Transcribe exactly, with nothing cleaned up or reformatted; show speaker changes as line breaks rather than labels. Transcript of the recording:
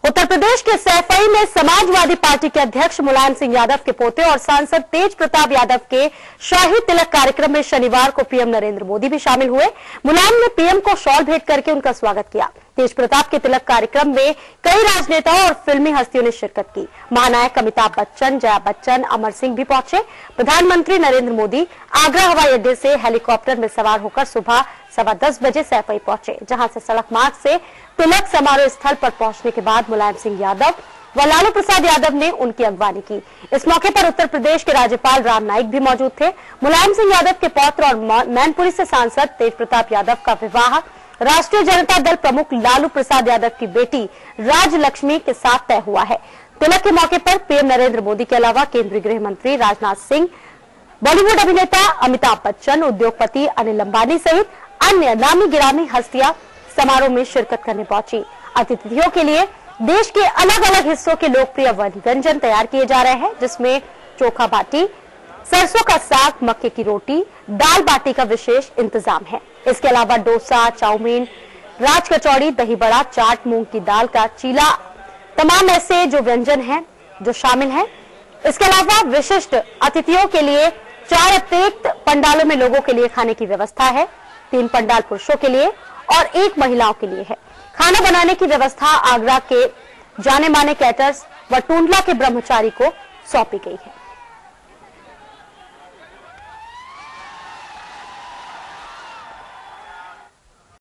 उत्तर प्रदेश के सैफई में समाजवादी पार्टी के अध्यक्ष मुलायम सिंह यादव के पोते और सांसद तेज प्रताप यादव के शाही तिलक कार्यक्रम में शनिवार को पीएम नरेंद्र मोदी भी शामिल हुए। मुलायम ने पीएम को शॉल भेंट करके उनका स्वागत किया। तेज प्रताप के तिलक कार्यक्रम में कई राजनेताओं और फिल्मी हस्तियों ने शिरकत की। महानायक अमिताभ बच्चन, जया बच्चन, अमर सिंह भी पहुंचे। प्रधानमंत्री नरेंद्र मोदी आगरा हवाई अड्डे से हेलीकॉप्टर में सवार होकर सुबह सवा दस बजे सैफई पहुंचे, जहां से सड़क मार्ग से तिलक समारोह स्थल पर पहुंचने के बाद मुलायम सिंह यादव व लालू प्रसाद यादव ने उनकी अगवानी की। इस मौके पर उत्तर प्रदेश के राज्यपाल राम नाईक भी मौजूद थे। मुलायम सिंह यादव के पौत्र और मैनपुरी से सांसद तेज प्रताप यादव का विवाह राष्ट्रीय जनता दल प्रमुख लालू प्रसाद यादव की बेटी राजलक्ष्मी के साथ तय हुआ है। तिलक के मौके पर पीएम नरेंद्र मोदी के अलावा केंद्रीय गृह मंत्री राजनाथ सिंह, बॉलीवुड अभिनेता अमिताभ बच्चन, उद्योगपति अनिल अंबानी सहित अन्य नामी गिरामी हस्तियां समारोह में शिरकत करने पहुंची। अतिथियों के लिए देश के अलग अलग हिस्सों के लोकप्रिय व्यंजन तैयार किए जा रहे हैं, जिसमें चोखा बाटी, सरसों का साग, मक्के की रोटी, दाल बाटी का विशेष इंतजाम है। इसके अलावा डोसा, चाउमीन, राज कचौड़ी, दही बड़ा, चाट, मूंग की दाल का चीला, तमाम ऐसे जो व्यंजन हैं जो शामिल हैं। इसके अलावा विशिष्ट अतिथियों के लिए चार अतिरिक्त पंडालों में लोगों के लिए खाने की व्यवस्था है। तीन पंडाल पुरुषों के लिए और एक महिलाओं के लिए है। खाना बनाने की व्यवस्था आगरा के जाने माने कैटर्स व टूंडला के ब्रह्मचारी को सौंपी गई है।